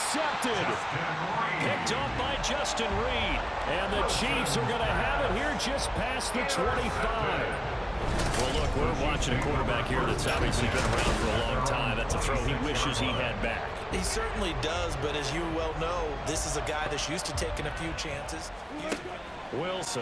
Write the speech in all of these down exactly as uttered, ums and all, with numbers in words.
intercepted. Picked off by Justin Reed. And the Chiefs are going to have it here just past the twenty-five. Well, look, we're watching a quarterback here that's obviously been around for a long time. That's a throw he wishes he had back. He certainly does, but as you well know, this is a guy that's used to taking a few chances. Wilson.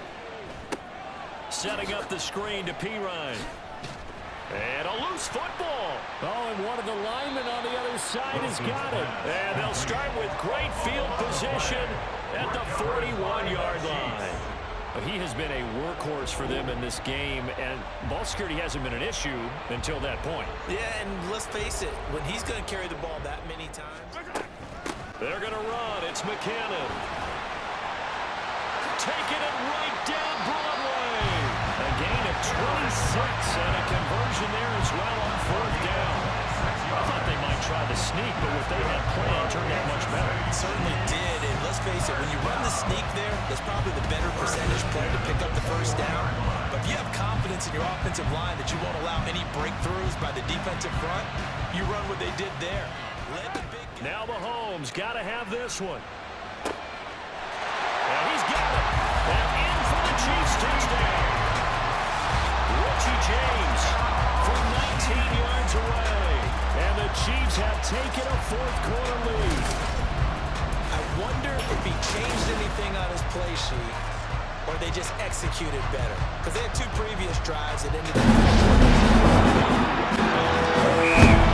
Setting up the screen to Pirine. And a loose football. Oh, and one of the linemen on the other side has got it. And they'll start with great field position at the forty-one-yard line. He has been a workhorse for them in this game, and ball security hasn't been an issue until that point. Yeah, and let's face it, when he's going to carry the ball that many times. They're going to run. It's McKinnon. Taking it right down Broadway. A gain of twenty-six and a conversion there as well on fourth down. I thought they might try the sneak, but what they had planned turned out much better. It certainly did, and let's face it, when you run the sneak there, that's probably the better percentage play to pick up the first down. But if you have confidence in your offensive line that you won't allow any breakthroughs by the defensive front, you run what they did there. Led the big now Mahomes got to have this one. And he's got it. And in for the Chiefs touchdown. Richie James from nineteen yards away. And the Chiefs have taken a fourth quarter lead. I wonder if he changed anything on his play sheet or they just executed better. Because they had two previous drives that ended up